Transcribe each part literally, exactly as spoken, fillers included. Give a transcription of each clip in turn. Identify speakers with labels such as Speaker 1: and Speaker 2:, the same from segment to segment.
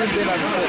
Speaker 1: only been on foot.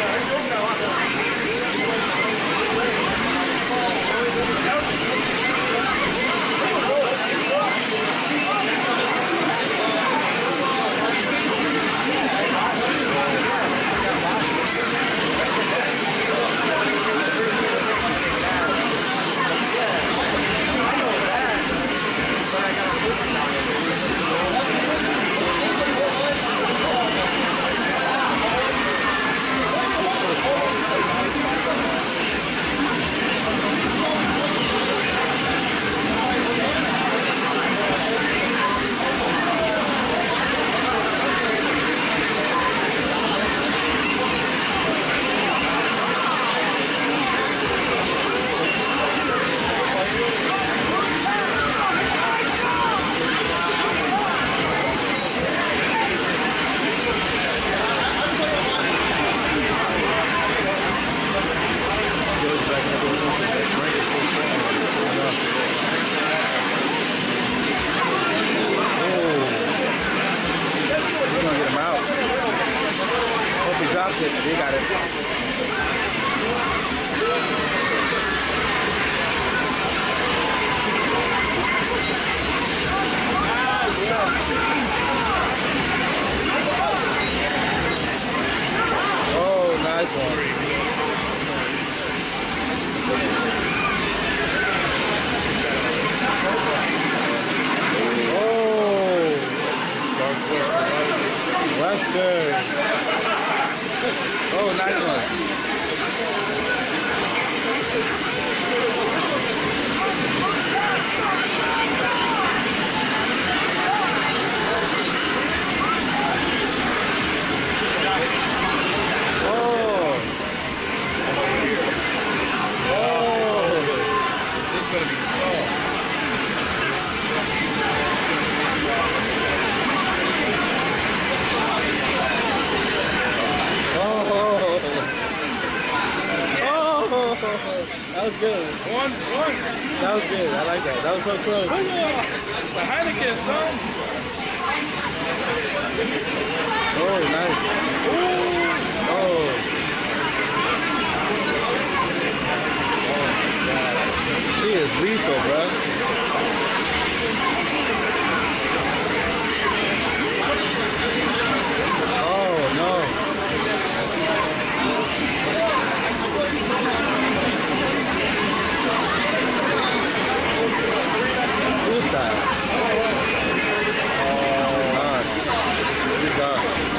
Speaker 1: They got it. Oh, nice one. Oh, that's good. Oh, nice one. Oh. Oh. This is going to be slow. That was good. One, one. That was good. I like that. That was so close.
Speaker 2: The Heineken, son.
Speaker 1: Oh, nice. Ooh. Oh. Oh, she is lethal, bro. Oh, no. Who's that? Oh, nice. He's done.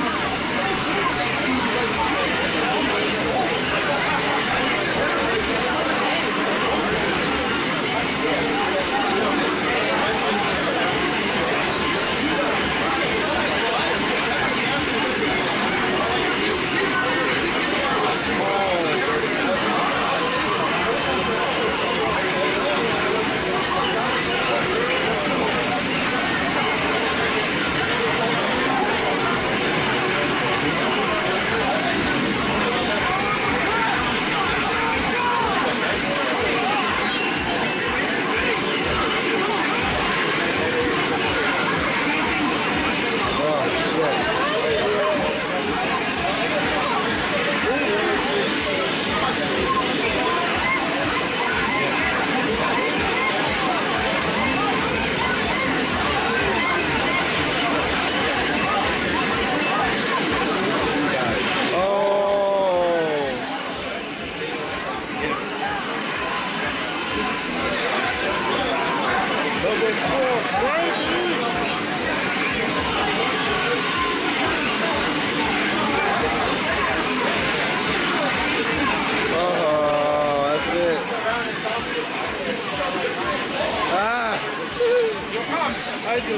Speaker 2: I do.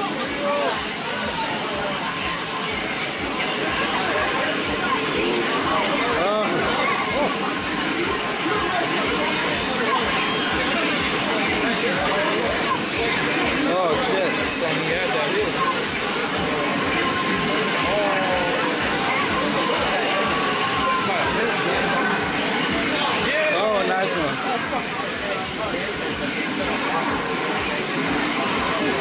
Speaker 1: Oh shit.
Speaker 2: Something he had that is.
Speaker 1: Oh, nice one.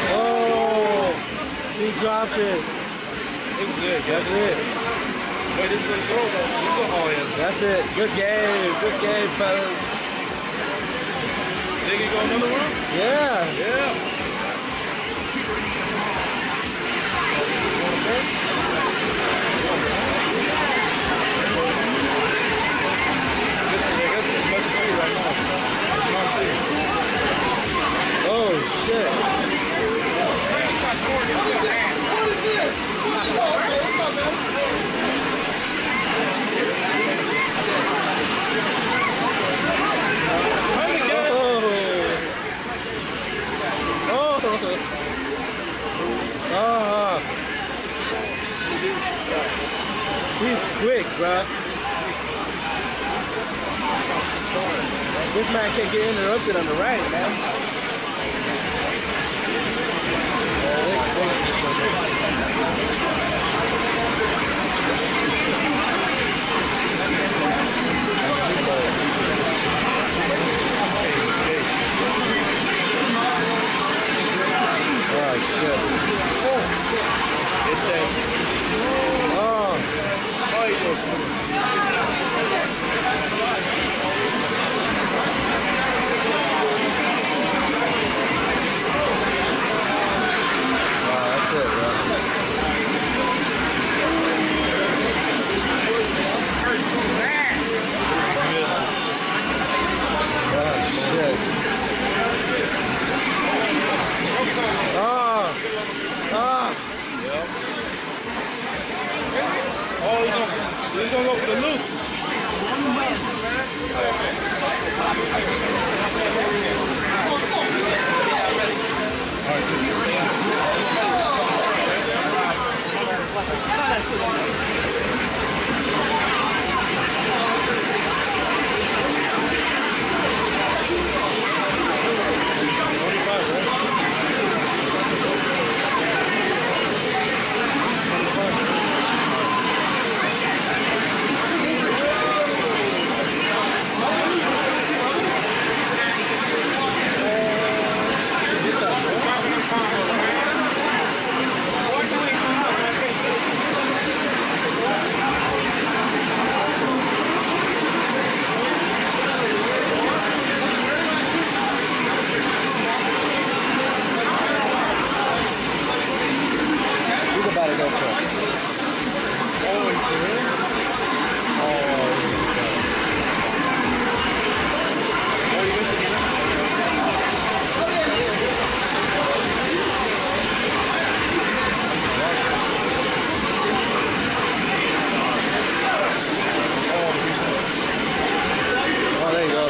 Speaker 1: Oh, he dropped it.
Speaker 2: It was good.
Speaker 1: That's it.
Speaker 2: Wait, he's gonna throw though. Oh yes.
Speaker 1: That's it. Good game. Good game, fellas.
Speaker 2: Think he go another round?
Speaker 1: Yeah.
Speaker 2: Yeah.
Speaker 1: Oh shit.
Speaker 3: What is this? What's up, man?
Speaker 1: Oh. Oh. He's quick, bruh. This man can't get interrupted on the right, man. Oh, shit. Oh. That's it, bro. Oh, shit. Oh. Oh.
Speaker 2: Yep. Oh, he's gonna, he's gonna go for the loop.
Speaker 1: About to go for it.
Speaker 2: Oh, he's there?
Speaker 1: Oh, there you go.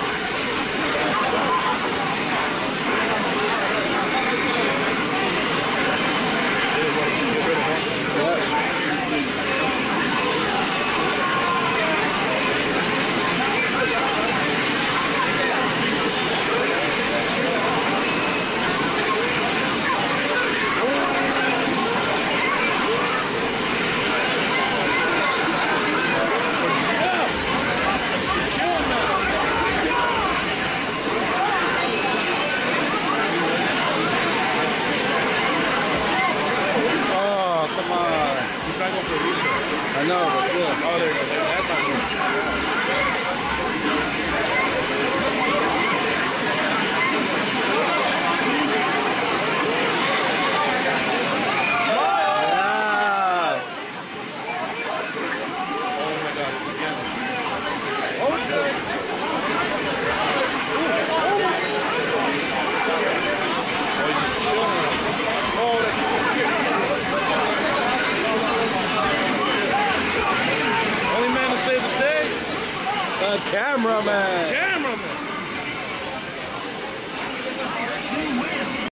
Speaker 1: I know, but still.
Speaker 2: Oh, there you go. That's not good.
Speaker 1: Cameraman.
Speaker 2: Cameraman.